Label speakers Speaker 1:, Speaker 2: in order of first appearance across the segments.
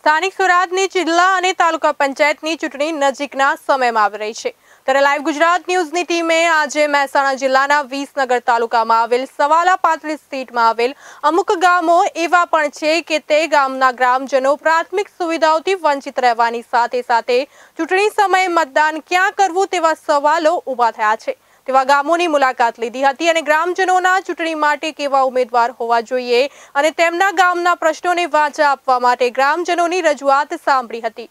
Speaker 1: સ્થાનિક સ્વરાજની જિલ્લા અને તાલુકા પંચાયતની ચૂંટણી નજીકના સમયમાં આવી રહી છે ત્યારે લાઈવ ગુજરાત ન્યૂઝની ટીમે આજે મહેસાણા જિલ્લાના વિસનગર તાલુકામાં આવેલ સવાલા પાતળી સીટમાં આવેલ અમુક ગામો એવા પણ છે કે તે ગામના ગ્રામજનો પ્રાથમિક સુવિધાઓથી વંચિત રહેવાની સાથે સાથે ચૂંટણી સમયે મતદાન ક્યાં કરવું તેવા સવાલો ઊભા થયા છે। તેવા ગામોની મુલાકાત લીધી હતી અને ગ્રામજનોના ચૂંટણી માટે કેવા ઉમેદવાર હોવા જોઈએ અને તેમના ગામના પ્રશ્નોને વાચા આપવા માટે ગ્રામજનોની રજૂઆત સાંભળી હતી।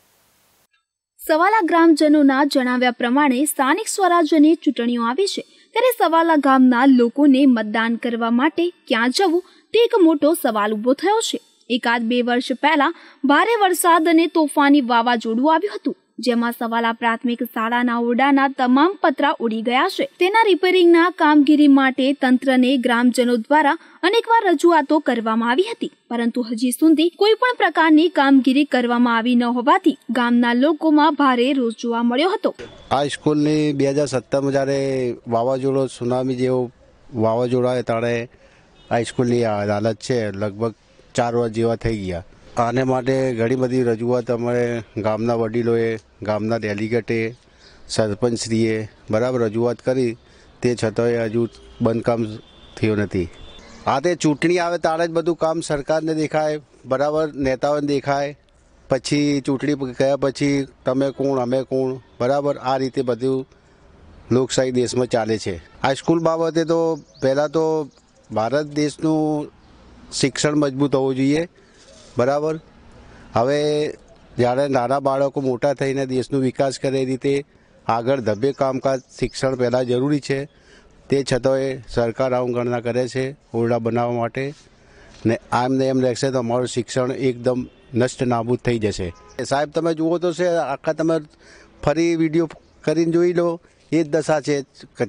Speaker 2: સવાલા ગ્રામજનોના જણાવ્યા પ્રમાણે સ્થાનિક સ્વરાજ્યની ચૂંટણીઓ આવી છે ત્યારે સવાલા ગામના લોકોને મતદાન કરવા માટે ક્યાં જવું તે એક મોટો સવાલ ઊભો થયો છે। એકાદ 2 વર્ષ પહેલા ભારે વરસાદ અને તોફાની વાવાઝોડું આવ્યું હતું જેમાં સવાલા પ્રાથમિક શાળાના ઓરડાના તમામ પતરા ઉડી ગયા છે। તેના રિપેરિંગના કામગીરી માટે તંત્રને ગ્રામજનો દ્વારા અનેકવાર રજૂઆતો કરવામાં આવી હતી પરંતુ હજી સુધી કોઈ પણ પ્રકારની કામગીરી કરવામાં આવી ન હોવાથી ગામના લોકોમાં ભારે રોષ જોવા મળ્યો હતો।
Speaker 3: આ સ્કૂલની 2017માં જ્યારે વાવાઝોડો સુનામી જેવો વાવાઝોડો આવે ત્યારે આ સ્કૂલની હાલત છે લગભગ 4 વર્ષ જેવા થઈ ગયા। આને માટે ઘણી બધી રજૂઆત અમારે ગામના વડીલોએ ગામના ડેલિગેટે સરપંચશ્રીએ બરાબર રજૂઆત કરી તે છતાંય હજુ બંધકામ થયું નથી। આ તે ચૂંટણી આવે ત્યારે જ બધું કામ સરકારને દેખાય બરાબર નેતાઓને દેખાય પછી ચૂંટણી ગયા પછી તમે કોણ અમે કોણ બરાબર આ રીતે બધું લોકશાહી દેશમાં ચાલે છે। આ સ્કૂલ બાબતે તો પહેલાં તો ભારત દેશનું શિક્ષણ મજબૂત હોવું જોઈએ બરાબર। હવે જ્યારે નાના બાળકો મોટા થઈને દેશનો વિકાસ કરે એ રીતે આગળ ધબે કામકાજ શિક્ષણ પહેલાં જરૂરી છે તે છતાંય સરકાર અવગણના કરે છે ઓરડા બનાવવા માટે ને આમને એમ રહેશે તો અમારું શિક્ષણ એકદમ નષ્ટ નાબૂદ થઈ જશે। સાહેબ તમે જુઓ તો છે આખા તમે ફરી વિડીયો કરીને જોઈ લો એ જ દશા છે કે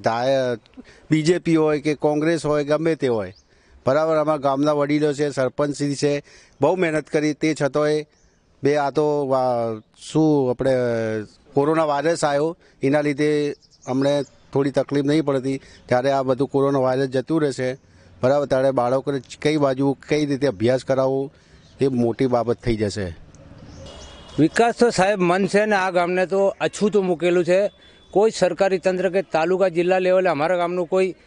Speaker 3: બીજેપી હોય કે કોંગ્રેસ હોય ગમે તે હોય બરાબર। અમારા ગામના વડીલો છે સરપંચશ્રી છે બહુ મહેનત કરી તે છતાંય આ તો શું આપણે કોરોના વાયરસ આવ્યો એના લીધે અમને થોડી તકલીફ નહીં પડતી ત્યારે આ બધું કોરોના વાયરસ જતું રહેશે બરાબર ત્યારે બાળકોને કઈ બાજુ કઈ રીતે અભ્યાસ કરાવવો એ મોટી બાબત થઈ જશે।
Speaker 4: વિકાસ તો સાહેબ મન છે ને આ ગામને તો અછૂતું મૂકેલું છે। કોઈ સરકારી તંત્ર કે તાલુકા જિલ્લા લેવલે અમારા ગામનું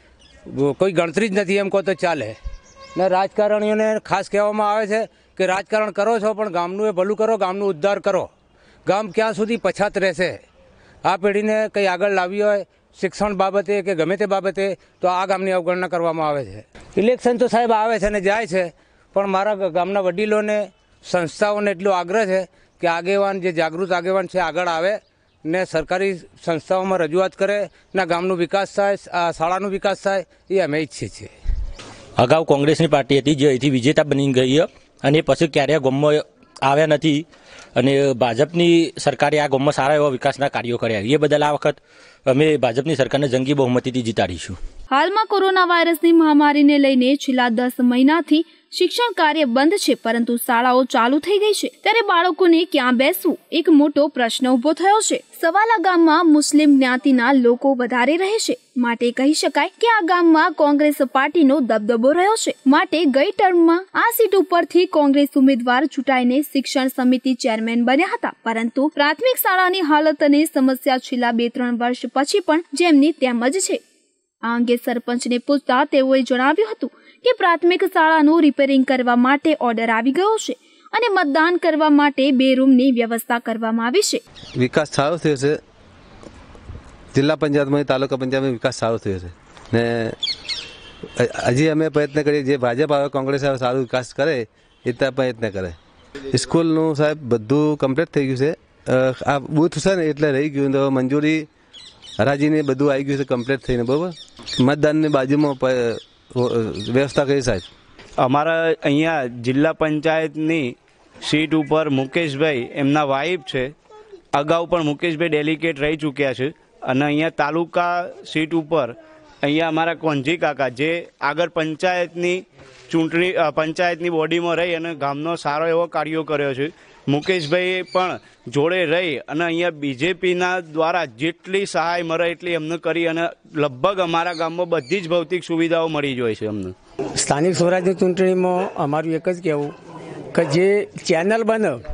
Speaker 4: કોઈ ગણતરી જ નથી એમ કહો તો ચાલે ને રાજકારણીઓને ખાસ કહેવામાં આવે છે કે રાજકારણ કરો છો પણ ગામનું એ ભલું કરો ગામનું ઉદ્ધાર કરો। ગામ ક્યાં સુધી પછાત રહેશે આ પેઢીને કંઈ આગળ લાવી હોય શિક્ષણ બાબતે કે ગમે તે બાબતે તો આ ગામની અવગણના કરવામાં આવે છે। ઇલેક્શન તો સાહેબ આવે છે ને જાય છે પણ મારા ગામના વડીલોને સંસ્થાઓને એટલો આગ્રહ છે કે આગેવાન જે જાગૃત આગેવાન છે આગળ આવે ને સરકારી સંસ્થાઓમાં રજૂઆત કરે ને ગામનો વિકાસ થાય શાળાનો વિકાસ થાય એ અમે ઈચ્છીએ છીએ।
Speaker 5: અગાઉ કોંગ્રેસની પાર્ટી હતી જે અહીંથી વિજેતા બની ગઈ અને પછી ક્યારેય ગામમાં આવ્યા નથી અને ભાજપની સરકારે આ ગામમાં સારા એવા વિકાસના કાર્યો કર્યા એ બદલ આ વખત અમે ભાજપની સરકારને જંગી બહુમતીથી જીતાડીશું।
Speaker 2: હાલમાં કોરોના વાયરસની મહામારીને લઈને છેલ્લા 10 મહિનાથી શિક્ષણ કાર્ય બંધ છે પરંતુ શાળાઓ ચાલુ થઈ ગઈ છે ત્યારે બાળકોને ક્યાં બેસવું એક મોટો પ્રશ્ન ઊભો થયો છે। સવાલા ગામમાં મુસ્લિમ જ્ઞાતિના લોકો વધારે રહે છે માટે કહી શકાય કે આ ગામમાં કોંગ્રેસ પાર્ટીનો દબદબો રહ્યો છે માટે ગઈ ટર્મમાં આ સીટ ઉપરથી કોંગ્રેસ ઉમેદવાર ચૂંટાઈને શિક્ષણ સમિતિ ચેરમેન બન્યા હતા પરંતુ પ્રાથમિક શાળાની હાલત અને સમસ્યા છેલ્લા 2-3 વર્ષ પછી પણ જેમની તેમ જ છે। આ અંગે સરપંચને પૂછતા તેઓએ જણાવ્યું હતું કે પ્રાથમિક શાળાનું રિપેરિંગ કરવા માટે ઓર્ડર આવી ગયો છે અને મતદાન કરવા માટે 2 રૂમની વ્યવસ્થા કરવામાં આવી છે।
Speaker 6: વિકાસ સારો થયો છે જિલ્લા પંચાયતમાં તાલુકા પંચાયતમાં વિકાસ સારો થયો છે ને હજી અમે પ્રયત્ન કરીએ જે ભાજપ આવે કોંગ્રેસ આવે સારો વિકાસ કરે એટલા પ્રયત્ન કરે। સ્કૂલનું સાહેબ બધું કમ્પ્લીટ થઈ ગયું છે આ બૂથ છે ને એટલે રહી ગયું તો મંજૂરી હરાજીને બધું આવી ગયું છે કમ્પ્લીટ થઈને બરાબર મતદાનની બાજુમાં વ્યવસ્થા કરી સાહેબ।
Speaker 7: અમારા અહીંયા જિલ્લા પંચાયતની સીટ ઉપર મુકેશભાઈ એમના વાઇફ છે અગાઉ પણ મુકેશભાઈ ડેલિગેટ રહી ચૂક્યા છે અને અહીંયા તાલુકા સીટ ઉપર અહીંયા અમારા કોંજી કાકા જે આગળ પંચાયતની ચૂંટણી પંચાયતની બોડીમાં રહી અને ગામનો સારો એવો કાર્યો કર્યો છે। મુકેશભાઈએ પણ જોડે રહી અને અહીંયા બીજેપીના દ્વારા જેટલી સહાય મળે એટલી અમને કરી અને લગભગ અમારા ગામમાં બધી જ ભૌતિક સુવિધાઓ મળી જાય છે અમને।
Speaker 8: સ્થાનિક સ્વરાજની ચૂંટણીમાં અમારું એક જ કહેવું કે જે ચેનલ બને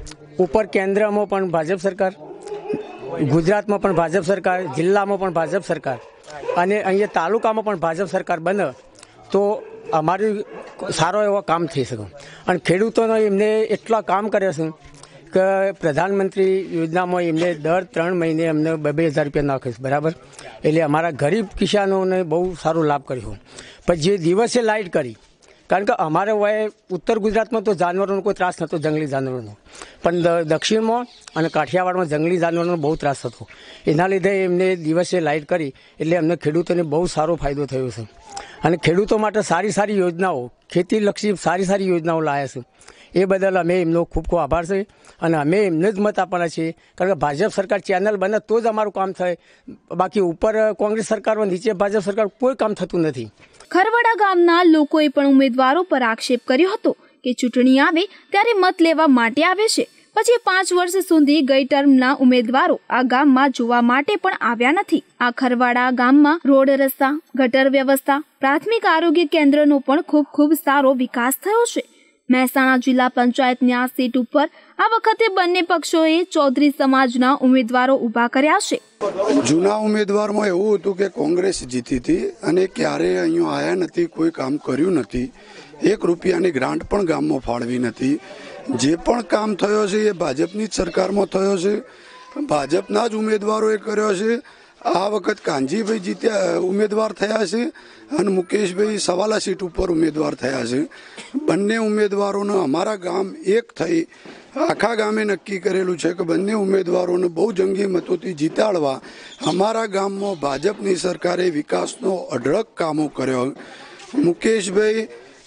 Speaker 8: ઉપર કેન્દ્રમાં પણ ભાજપ સરકાર, ગુજરાતમાં પણ ભાજપ સરકાર, જિલ્લામાં પણ ભાજપ સરકાર અને અહીંયા તાલુકામાં પણ ભાજપ સરકાર બને તો અમારી સારો એવો કામ થઈ શકે. અને ખેડૂતોનો એમને એટલા કામ કરે છે કે પ્રધાનમંત્રી યોજનામાં એમને દર 3 મહિને અમને 2,000 રૂપિયા નાખે છે, બરાબર. એટલે અમારા ગરીબ કિસાનોને બહુ સારો લાભ કર્યો. પણ જે દિવસે લાઇટ કરી, કારણ કે અમારે હોય ઉત્તર ગુજરાતમાં તો જાનવરોનો કોઈ ત્રાસ નહોતો, જંગલી જાનવરોનો, પણ દક્ષિણમાં અને કાઠિયાવાડમાં જંગલી જાનવરોનો બહુ ત્રાસ હતો. એના લીધે એમને દિવસે લાઇટ કરી એટલે અમને ખેડૂતોને બહુ સારો ફાયદો થયો છે. અને ખેડૂતો માટે સારી સારી યોજનાઓ, ખેતીલક્ષી સારી સારી યોજનાઓ લાવ્યા છે. એ બદલ અમે એમનો ખૂબ ખૂબ આભાર છે અને અમે એમને જ મત આપવાના છીએ, કારણ કે ભાજપ સરકાર ચેનલ બને તો જ અમારું કામ થાય. બાકી ઉપર કોંગ્રેસ સરકારમાં, નીચે ભાજપ સરકાર, કોઈ કામ થતું નથી.
Speaker 2: ખરવડા ગામના લોકોએ પણ ઉમેદવારો પર આક્ષેપ કર્યો હતો કે ચૂંટણી આવે ત્યારે મત લેવા માટે આવે છે, પછી 5 વર્ષ સુધી ગઈ ટર્મના ઉમેદવારો આ ગામમાં જોવા માટે પણ આવ્યા નથી. આ ખરવાડા ગામમાં રોડ, રસ્તા, ગટર વ્યવસ્થા, પ્રાથમિક આરોગ્ય કેન્દ્રનો પણ ખૂબ સારો વિકાસ થયો છે. મહેસાણા જિલ્લા પંચાયતની આ સીટ ઉપર આ વખતે બંને પક્ષોએ ચૌધરી સમાજના ઉમેદવારો ઊભા કર્યા છે.
Speaker 9: જૂના ઉમેદવારમાં એવું હતું કે કોંગ્રેસ જીતી હતી અને ક્યારેય અહીંયા આવ્યા નથી, કોઈ કામ કર્યું નથી, 1 રૂપિયાની ગ્રાન્ટ પણ ગામમાં ફાળવી નથી. જે પણ કામ થયો છે એ ભાજપની જ સરકારમાં થયો છે, ભાજપના જ ઉમેદવારોએ કર્યો છે. આ વખત કાનજીભાઈ જીત્યા, ઉમેદવાર થયા છે અને મુકેશભાઈ સવાલા સીટ ઉપર ઉમેદવાર થયા છે. બંને ઉમેદવારોને અમારા ગામ એક થઈ આખા ગામે નક્કી કરેલું છે કે બંને ઉમેદવારોને બહુ જંગી મતોથી જીતાડવા. અમારા ગામમાં ભાજપની સરકારે વિકાસનો અઢળક કામો કર્યો. મુકેશભાઈ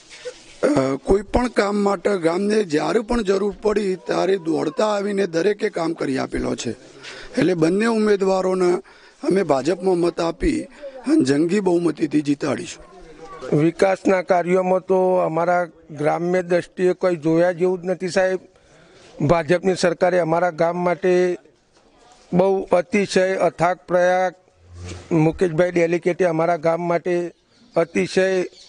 Speaker 9: કોઈ પણ કામ માટે ગામને જ્યારે પણ જરૂર પડી ત્યારે દોડતા આવીને દરેકે કામ કરી આપેલો છે. એટલે બંને ઉમેદવારોને અમે ભાજપમાં મત આપી જંગી બહુમતીથી જીતાડીશું.
Speaker 10: વિકાસના કાર્યોમાં તો અમારા ગ્રામ્ય દ્રષ્ટિએ કોઈ જોયા જેવું જ નથી સાહેબ. ભાજપની સરકારે અમારા ગામ માટે બહુ અતિશય અથાગ પ્રયાગ, મુકેશભાઈ ડેલિકેટે અમારા ગામ માટે અતિશય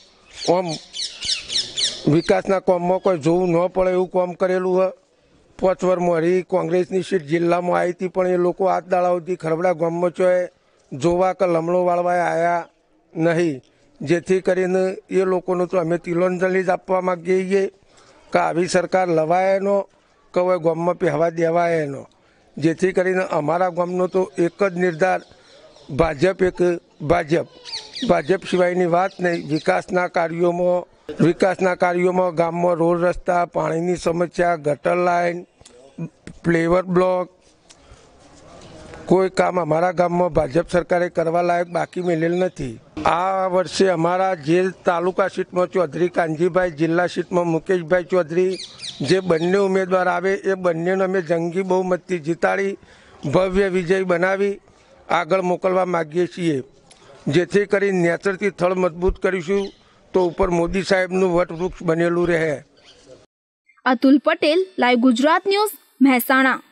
Speaker 10: વિકાસના કામમાં કોઈ જોવું ન પડે એવું કામ કરેલું હોય. 5 વર્ષ મોરી કોંગ્રેસની સીટ જિલ્લામાં આવી હતી, પણ એ લોકો હાથ દાડાઓથી ખરબડા ગામમાં ચોય જોવા કે લમણો વાળવા આવ્યા નહીં. જેથી કરીને એ લોકોનું તો અમે તિલોંજલિ જ આપવા માગીએ છીએ કે આવી સરકાર લવાય એનો કે હવે ગામમાં પહેવા દેવાય એનો. જેથી કરીને અમારા ગામનો તો એક જ નિર્ધાર, ભાજપ એક ભાજપ, ભાજપ સિવાયની વાત નહીં. વિકાસના કાર્યોમાં ગામમાં રોડ, રસ્તા, પાણીની સમસ્યા, ગટર લાઈન, ફ્લેવર બ્લોક, કોઈ કામ અમારા ગામમાં ભાજપ સરકારે કરવા લાયક બાકી મેલેલ નથી. આ વર્ષે અમારા જે તાલુકા સીટમાં ચૌધરી કાનજીભાઈ, જિલ્લા સીટમાં મુકેશભાઈ ચૌધરી, જે બંને ઉમેદવાર આવે એ બંનેને અમે જંગી બહુમતથી જીતાડી ભવ્ય વિજય બનાવી આગળ મોકલવા માગીએ છીએ. જેથી કરી નેચરથી થળ મજબૂત કરીશું તો ઉપર મોદી સાહેબનું વટવૃક્ષ બનેલું રહે.
Speaker 2: Atul Patel, live Gujarat news, Mehsana.